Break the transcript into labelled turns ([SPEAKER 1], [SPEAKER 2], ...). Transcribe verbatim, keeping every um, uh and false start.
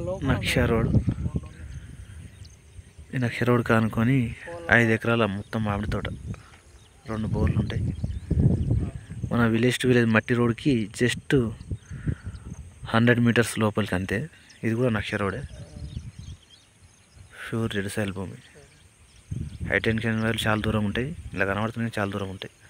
[SPEAKER 1] నక్ష road. ఈ నక్ష road కానుకొని ఐదు ఎకరాల మొత్తం మామిడి తోట, రెండు బోర్లు ఉంటాయి. మన విలేజ్ టు విలేజ్ మట్టి రోడ్కి జస్ట్ హండ్రెడ్ మీటర్స్ లోపలికి అంతే. ఇది కూడా నక్ష రోడే, ప్యూర్ రెడ్ సాయిల్ భూమి. హై టెన్షన్ వైర్లు చాలా దూరం ఉంటాయి, ఇలా కనబడుతున్నాయి చాలా దూరం ఉంటాయి.